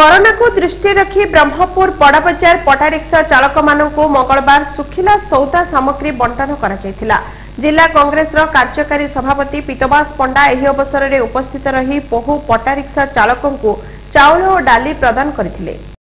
Corona को दृष्टि रखी ब्रह्मपुर बड़ बजार पटा रिक्शा चालक मानू मंगलवार सुखिला सौदा सामग्री बंटन कर जिला कांग्रेस कार्यकारी सभापति पीतवास पंडा एही अवसर में उपस्थित रही बहु पटा रिक्शा चालकों चाउल और डाली प्रदान करथिले।